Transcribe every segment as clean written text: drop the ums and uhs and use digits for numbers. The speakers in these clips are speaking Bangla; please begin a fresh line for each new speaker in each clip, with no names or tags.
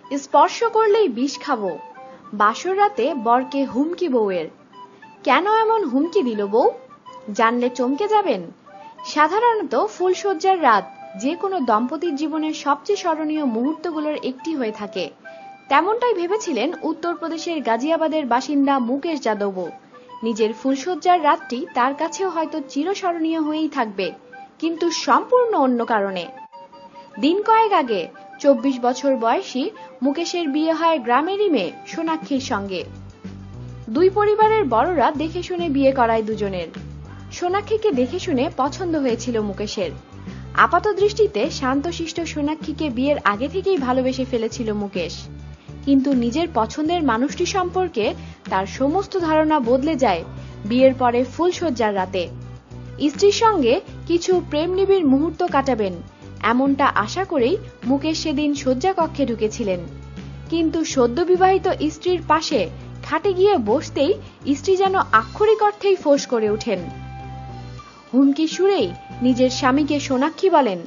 স্পর্শ করলেই বিষ খাবো, বাসর রাতে বরকে হুমকি বউয়ের। কেন এমন হুমকি দিল বউ? জানলে চমকে যাবেন। সাধারণত ফুলশয্যার রাত যে কোনো দম্পতির জীবনের সবচেয়ে স্মরণীয় মুহূর্তগুলোর একটি হয়ে থাকে। তেমনটাই ভেবেছিলেন উত্তরপ্রদেশের গাজিয়াবাদের বাসিন্দা মুকেশ যাদবও। নিজের ফুলশয্যার রাতটি তার কাছেও হয়তো চিরস্মরণীয় হয়েই থাকবে, কিন্তু সম্পূর্ণ অন্য কারণে। দিন কয়েক আগে 24 বছর বয়সী মুকেশের বিয়ে হয় গ্রামেরই মেয়ে সোনাক্ষীর সঙ্গে। দুই পরিবারের বড়রা দেখে শুনে বিয়ে করায় দুজনের। সোনাক্ষীকে দেখে শুনে পছন্দ হয়েছিল মুকেশের। আপাত দৃষ্টিতে শান্তশিষ্ট সোনাক্ষীকে বিয়ের আগে থেকেই ভালোবেসে ফেলেছিল মুকেশ। কিন্তু নিজের পছন্দের মানুষটি সম্পর্কে তার সমস্ত ধারণা বদলে যায় বিয়ের পরে ফুলশয্যার রাতে। স্ত্রীর সঙ্গে কিছু প্রেম নিবিড় মুহূর্ত কাটাবেন এমনটা আশা করেই মুকেশ সেদিন শয্যা কক্ষে ঢুকেছিলেন। কিন্তু সদ্য বিবাহিত স্ত্রীর পাশে খাটে গিয়ে বসতেই স্ত্রী যেন আক্ষরিক অর্থেই ফোঁস করে ওঠেন। হুমকি সুরেই নিজের স্বামীকে সোনাক্ষী বলেন,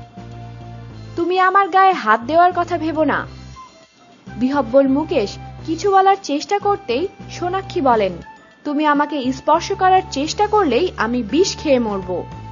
তুমি আমার গায়ে হাত দেওয়ার কথা ভেবো না। বিহব্বল মুকেশ কিছু বলার চেষ্টা করতেই সোনাক্ষী বলেন, তুমি আমাকে স্পর্শ করার চেষ্টা করলেই আমি বিষ খেয়ে মরব।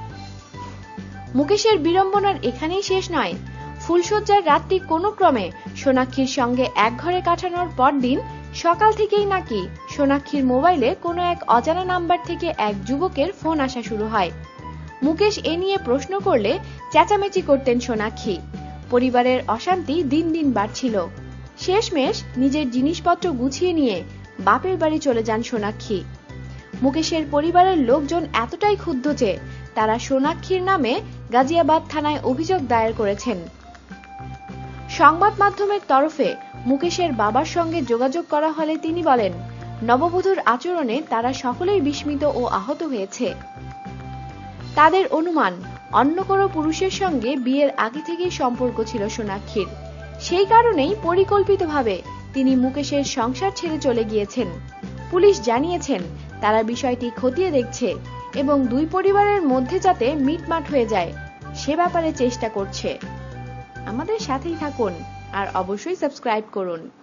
মুকেশের বিড়ম্বনার এখানেই শেষ নয়। ফুলশয্যার রাতটি কোনো ক্রমে সোনাক্ষীর সঙ্গে এক ঘরে কাটানোর পরদিন সকাল থেকেই নাকি সোনাক্ষীর মোবাইলে কোনো এক অজানা নাম্বার থেকে এক যুবকের ফোন আসা শুরু হয়। মুকেশ এ নিয়ে প্রশ্ন করলে চেঁচামেচি করতেন সোনাক্ষী। পরিবারের অশান্তি দিন দিন বাড়ছিল। শেষমেশ নিজের জিনিসপত্র গুছিয়ে নিয়ে বাপের বাড়ি চলে যান সোনাক্ষী। মুকেশের পরিবারের লোকজন এতটাই ক্ষুব্ধ যে তারা সোনাক্ষীর নামে গাজিয়াবাদ থানায় অভিযোগ দায়ের করেছেন। সংবাদ মাধ্যমের তরফে মুকেশের বাবার সঙ্গে যোগাযোগ করা হলে তিনি বলেন, নববধূর আচরণে তারা সকলেই বিস্মিত ও আহত হয়েছে। তাদের অনুমান অন্য কোনো পুরুষের সঙ্গে বিয়ের আগে থেকেই সম্পর্ক ছিল সোনাক্ষীর। সেই কারণেই পরিকল্পিতভাবে তিনি মুকেশের সংসার ছেড়ে চলে গিয়েছেন। পুলিশ জানিয়েছেন তারা বিষয়টি খতিয়ে দেখছে এবং দুই পরিবারের মধ্যে যাতে মিটমাট হয়ে যায় সে ব্যাপারে চেষ্টা করছে। আমাদের সাথেই থাকুন আর অবশ্যই সাবস্ক্রাইব করুন।